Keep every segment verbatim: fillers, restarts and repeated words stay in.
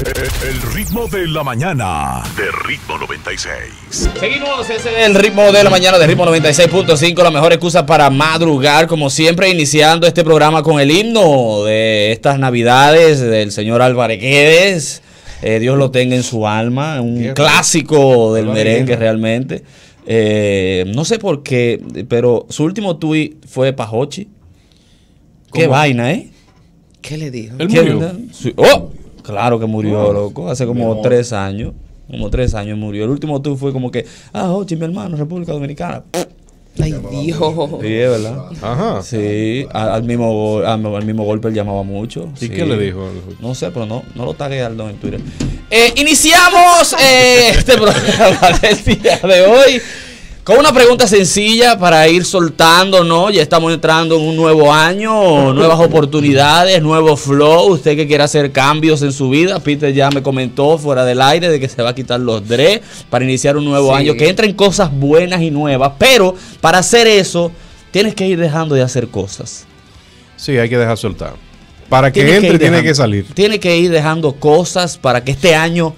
El ritmo de la mañana de Ritmo noventa y seis. Seguimos, ese es el ritmo de la mañana de Ritmo noventa y seis punto cinco, la mejor excusa para madrugar, como siempre, iniciando este programa con el himno de estas navidades del señor Álvarez Guedes. Eh, Dios lo tenga en su alma, un Qué clásico del merengue realmente. Eh, no sé por qué, pero su último tuit fue pa' Jochi. Qué vaina, ¿eh? ¿Qué le dijo? ¿Él murió? ¡Oh! Claro que murió, oh, loco. Hace como no. tres años. Como tres años murió. El último tuit fue como que, ah, Jochi, mi hermano, República Dominicana. Ay, Dios. Sí, es verdad. Ajá. Sí, al mismo, al, al mismo golpe él llamaba mucho. ¿Y sí. qué le dijo? No sé, pero no, no lo tagué Aldo en Twitter. Eh, iniciamos eh, este programa del día de hoy con una pregunta sencilla para ir soltando, ¿no? Ya estamos entrando en un nuevo año, nuevas oportunidades, nuevo flow. Usted que quiera hacer cambios en su vida, Peter ya me comentó fuera del aire de que se va a quitar los dreads para iniciar un nuevo sí. año, que entren cosas buenas y nuevas, pero para hacer eso tienes que ir dejando de hacer cosas. Sí, hay que dejar soltar. Para que entre, tiene que salir. Tiene que ir dejando cosas para que este año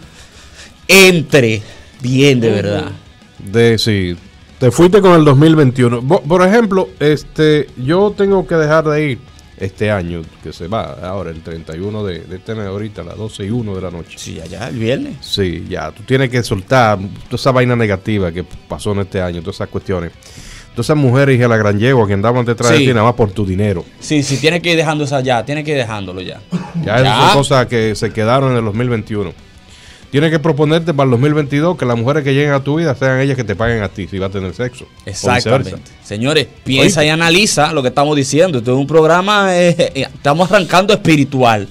entre bien de verdad. De sí. Te fuiste con el dos mil veintiuno. Por ejemplo, este, yo tengo que dejar de ir este año, que se va ahora el treinta y uno de, de este mes, ahorita a las doce y uno de la noche. Sí, allá el viernes. Sí, ya, tú tienes que soltar toda esa vaina negativa que pasó en este año, todas esas cuestiones. Todas esas mujeres y a la gran yegua que andaban detrás sí. de ti nada más por tu dinero. Sí, sí, tienes que ir dejando eso allá, tienes que ir dejándolo ya. Ya, ya. Esas son cosas que se quedaron en el dos mil veintiuno. Tienes que proponerte para el dos mil veintidós que las mujeres que lleguen a tu vida sean ellas que te paguen a ti si vas a tener sexo. Exactamente. Señores, piensa Oye. y analiza lo que estamos diciendo. Esto es un programa, eh, eh, estamos arrancando espiritual.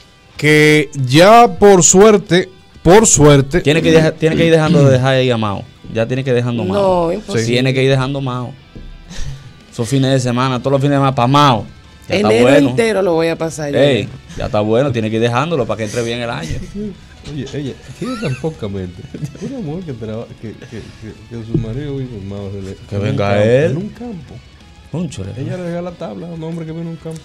Que ya por suerte, por suerte... Tiene que, deja, tiene que ir dejando de dejar ahí a Mao. Ya tiene que ir dejando Mao. No, imposible. Tiene que ir dejando Mao. Esos fines de semana, todos los fines de semana para Mao. Ya enero está bueno. entero lo voy a pasar. Ey, ya está bueno, tiene que ir dejándolo para que entre bien el año. Oye, ella tiene tan poca mente. Una mujer que, traba, que, que, que, que su marido vive en Mao. Que venga campo, él. En un campo. Cónchale. Ella le regala tabla a un hombre que vive en un campo.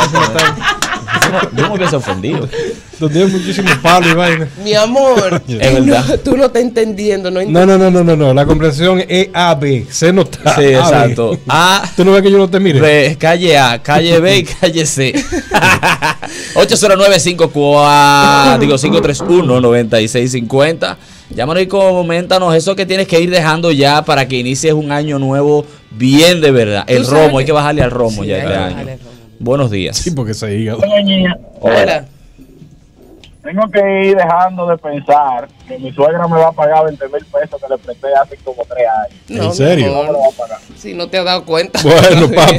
Yo me hubiese ofendido. Donde hay muchísimos palos y vainas. Mi amor, es verdad. No, tú no estás entendiendo. No, no, no, no, no, no, no. La comprensión es A, B. C no está. Sí, exacto. A. ¿Tú no ves que yo no te mire? B, calle A, calle B y calle C. ocho cero nueve cinco cuatro, digo cinco tres uno nueve seis cinco cero. Llámanos y coméntanos eso que tienes que ir dejando ya para que inicies un año nuevo bien de verdad. El romo, hay que bajarle al romo sí, ya este año. Buenos días. Sí, porque se diga. Hola. Tengo que ir dejando de pensar que mi suegra me va a pagar veinte mil pesos que le presté hace como tres años. No, ¿en serio? No me lo va a pagar. Si no te has dado cuenta. Bueno, papi.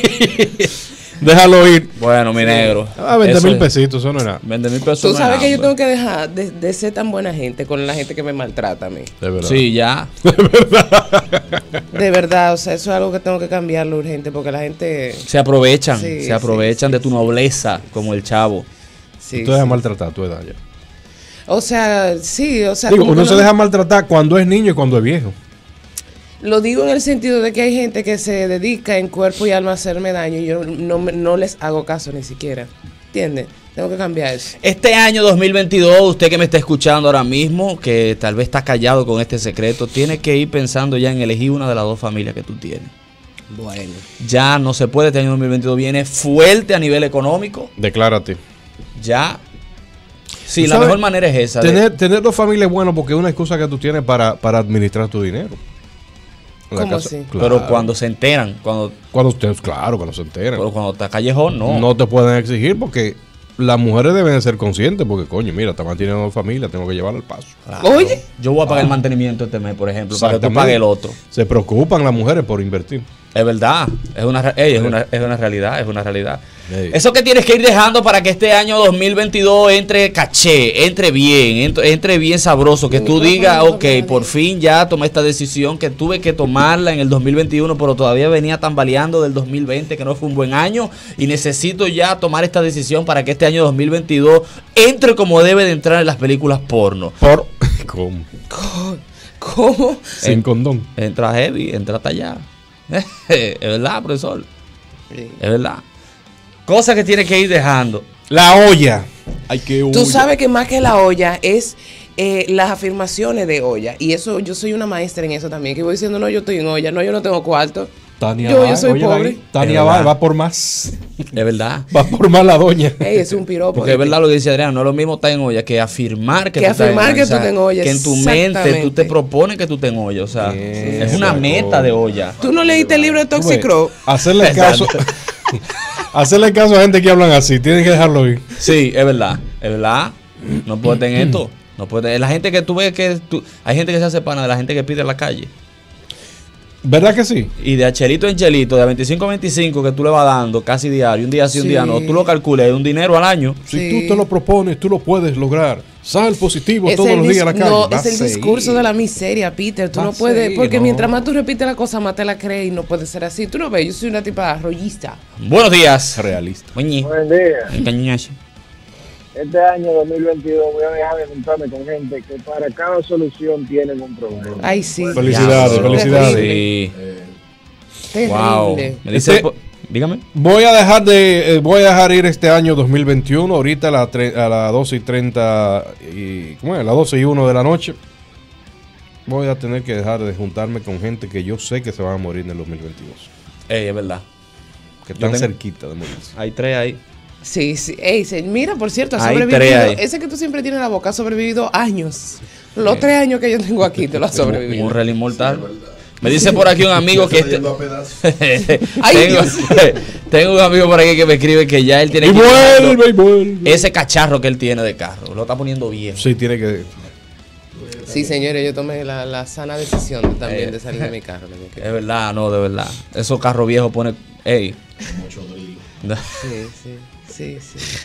Déjalo ir. Bueno, mi negro. Ah, veinte mil pesitos, eso no era. veinte mil pesos. Tú sabes que yo tengo que dejar de, de ser tan buena gente con la gente que me maltrata a mí. De verdad. Sí, ya. De verdad. De verdad, o sea, eso es algo que tengo que cambiarlo urgente porque la gente... Se aprovechan, sí, se aprovechan sí, de tu nobleza, como el chavo. Sí, tú dejas sí. maltratar a tu edad ya. O sea, sí, o sea... Digo, uno se no... deja maltratar cuando es niño y cuando es viejo. Lo digo en el sentido de que hay gente que se dedica en cuerpo y alma a hacerme daño y yo no, no les hago caso ni siquiera. ¿Entiendes? Tengo que cambiar eso. Este año dos mil veintidós, usted que me está escuchando ahora mismo, que tal vez está callado con este secreto, tiene que ir pensando ya en elegir una de las dos familias que tú tienes. Bueno. Ya no se puede, este año dos mil veintidós viene fuerte a nivel económico. Declárate. Ya. Sí, la mejor manera es esa. Tener, de... tener dos familias es bueno porque es una excusa que tú tienes para, para administrar tu dinero. ¿Cómo así? Claro. Pero cuando se enteran, cuando, cuando ustedes, claro, cuando se enteran. Pero cuando está callejón, no. No te pueden exigir porque las mujeres deben de ser conscientes porque, coño, mira, está manteniendo familia, tengo que llevarla al paso. Claro. Oye, yo voy a pagar ah. el mantenimiento este mes, por ejemplo, para que tú pagues el otro. Se preocupan las mujeres por invertir. Es verdad, es una, ey, es una, es una realidad, es una realidad. Ey. Eso que tienes que ir dejando para que este año dos mil veintidós entre caché, entre bien, entre, entre bien sabroso, que tú digas, ok, por fin ya tomé esta decisión que tuve que tomarla en el dos mil veintiuno, pero todavía venía tambaleando del dos mil veinte, que no fue un buen año, y necesito ya tomar esta decisión para que este año dos mil veintidós entre como debe de entrar en las películas porno. Por ¿Cómo? ¿Cómo? Sin en, condón. Entra heavy, entra tallado. Es verdad, profesor. Sí. Es verdad. Cosas que tiene que ir dejando. La olla. Ay, qué olla. Tú sabes que más que la olla es eh, las afirmaciones de olla. Y eso, yo soy una maestra en eso también. Que voy diciendo, no, yo estoy en olla, no, yo no tengo cuarto. Tania yo, va, yo soy oye, pobre. Ahí, Tania va, va por más. Es verdad. Va por más la doña. Ey, es un piropo. Porque es verdad lo que dice Adrián, no es lo mismo estar en olla que afirmar que, que tú afirmar que estás en olla. tú te en olla. Que en tu mente tú te propones que tú te en olla. O sea, Bien, es una meta de olla. ¿Tú no leíste el libro de Toxicrow? Hacerle caso. Hacerle caso a gente que hablan así. Tienes que dejarlo ir. Sí, es verdad. Es verdad. No puedes tener esto. No puedes tener. La gente que tú ves que tú, hay gente que se hace pana de la gente que pide en la calle. ¿Verdad que sí? Y de a chelito en chelito, de a veinticinco a veinticinco que tú le vas dando casi diario, un día sí, un Sí. día no, tú lo calculas, es un dinero al año. Si Sí. tú te lo propones, tú lo puedes lograr. Sal positivo Es todos el los días a la dis- calle. No, Va es el a seguir. discurso de la miseria, Peter. Tú Va no a puedes, seguir, porque no. mientras más tú repites la cosa, más te la crees y no puede ser así. Tú no ves, yo soy una tipa rollista. Buenos días. Realista. Oñi. Buen día. Cañañache. Este año dos mil veintidós voy a dejar de juntarme con gente que para cada solución tienen un problema. Ay, sí. Felicidades, Diablo. felicidades. Sí. Terrible. Wow. Me dice, Este- po- dígame. Voy a dejar de eh, voy a dejar ir este año dos mil veintiuno, ahorita a las tre- a las doce y treinta y ¿cómo es? A las doce y uno de la noche. Voy a tener que dejar de juntarme con gente que yo sé que se van a morir en el dos mil veintidós, Ey, es verdad. que están tengo- cerquita de morirse. Hay tres ahí. Sí, sí. Ey, se- mira, por cierto, ha Hay sobrevivido. tres ahí. Ese que tú siempre tienes en la boca ha sobrevivido años. Los tres años que yo tengo aquí te lo ha sobrevivido. Un reloj inmortal. Me dice por aquí un amigo que este... Ay, tengo, Dios. tengo un amigo por aquí que me escribe que ya él tiene Y que ir vuelve, quitando y vuelve. ese cacharro que él tiene de carro. Lo está poniendo viejo. Sí, tiene que. Sí, señores, yo tomé la, la sana decisión de- también Eh. de salir de mi carro. Es verdad, no, de verdad. Esos carros viejos pone... Ey. Sí, sí, sí, sí.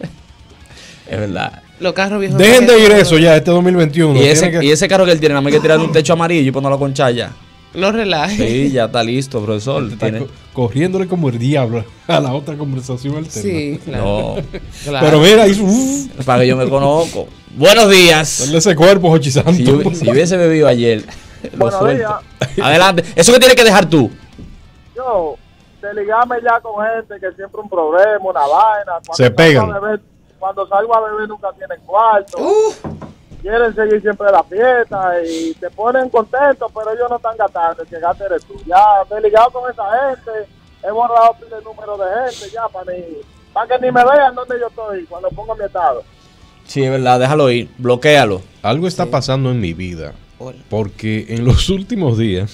Es verdad. Los carros viejos. Dejen de ir eso ya, este dos mil veintiuno. Y ese, Tiene que- y ese carro que él tiene, nada más hay que tirar un techo amarillo y ponerlo a conchar ya. No relajes. Sí, ya está listo, profesor. está Tiene- co- corriéndole como el diablo a la otra conversación alterna. Sí, claro. No, Claro. Pero mira, hizo. Uh, para que yo me conozco. Buenos días. dale ese cuerpo, Jochi Santo. Si yo, si yo hubiese bebido ayer, lo Buenos suelto. Adelante. Eso que tienes que dejar tú. Yo, de ligarme ya con gente que siempre un problema, una vaina. Cuando Se salgo pegan. a beber- cuando salgo a beber nunca tienen cuarto. Uh, Quieren seguir siempre la fiesta y te ponen contentos, pero ellos no están gastando, el que gaste eres tú. Ya me he ligado con esa gente, he borrado el número de gente ya para, ni, para que ni me vean donde yo estoy cuando pongo mi estado. Sí, es verdad, déjalo ir. Bloquéalo. Algo está pasando en mi vida. Hola. Porque en los últimos días,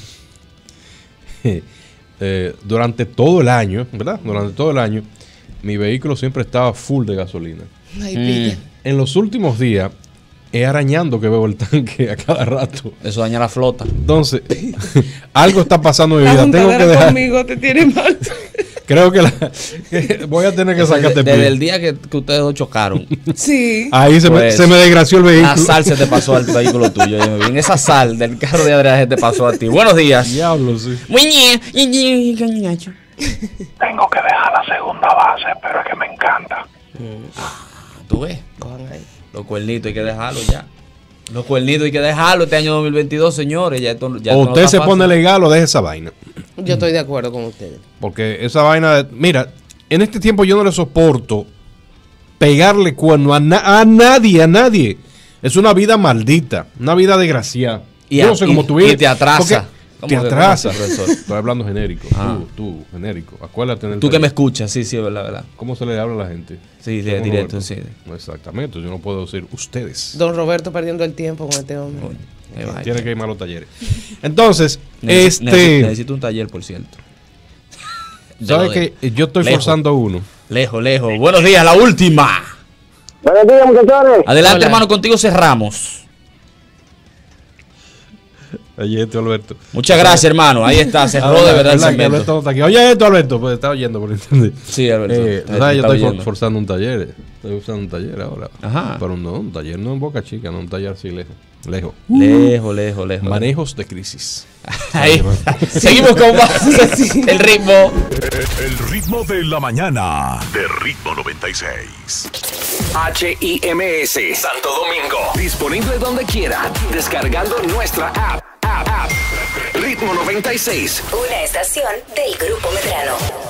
eh, durante todo el año, ¿verdad? Durante todo el año, mi vehículo siempre estaba full de gasolina. ay, Mm. Peter. En los últimos días, es arañando que veo el tanque a cada rato. Eso daña la flota. Entonces, algo está pasando en mi La vida. Tengo que juntadera dejar. conmigo te tiene mal. Creo que, la- que voy a tener que Desde, sacarte desde pie. el día que, que ustedes dos chocaron, Sí. Ahí se, me, Pues, se me desgració el la vehículo. sal se te pasó al vehículo tuyo. Yo me vi. En esa sal del carro de Adrián se te pasó a ti. Buenos días. Diablo, sí. Tengo que dejar la segunda base, pero es que me encanta. Tú ves. Cojan ahí. Los cuernitos hay que dejarlos ya. Los cuernitos hay que dejarlo este año dos mil veintidós, señores. Ya esto, ya O esto no usted está se fácil. pone legal o deje esa vaina. Yo estoy de acuerdo con ustedes. Porque esa vaina, de- mira, en este tiempo yo no le soporto pegarle cuerno a, na- a nadie, a nadie. Es una vida maldita, una vida desgraciada. Y Yo a- no sé y- cómo tú y vives, te atrasa. porque ¿Cómo Te que- atrasa. cómo así, profesor? Estoy hablando genérico. Ah. Tú, tú, genérico. Acuérdate. en el Tú que me teléfono. escuchas, sí, sí, es verdad, verdad. ¿Cómo se le habla a la gente? Sí, de- ¿Cómo, directo, Roberto? sí. No, exactamente. Yo no puedo decir ustedes. Don Roberto perdiendo el tiempo con este hombre. Coño, qué vaina. Tiene que irme a los talleres. Entonces, Necesito- este. necesito, necesito un taller, por cierto. ¿Sabes De lo de- que yo estoy lejos. forzando uno? Lejos, lejos. Buenos días, la última. Buenos días, muchachones. Adelante, Hola. hermano, contigo cerramos. Oye, esto, Alberto. Muchas gracias, hermano. Ahí está, cerró Ah, de verdad el que Alberto segmento. no está aquí. Oye, esto, Alberto, pues está oyendo por internet. Sí, Alberto. Eh, Te- ¿sabes? te Yo está estoy for- oyendo. forzando un taller. Estoy usando un taller ahora. Ajá. Pero no, un taller no en Boca Chica, no un taller así lejos. Lejos. Lejos, lejos, lejos. Manejos de crisis. Ahí. Seguimos con más. El ritmo. El ritmo de la mañana de Ritmo noventa y seis. H I M S Santo Domingo. Disponible donde quiera. Descargando nuestra app. App, app. Ritmo noventa y seis. Una estación del Grupo Medrano.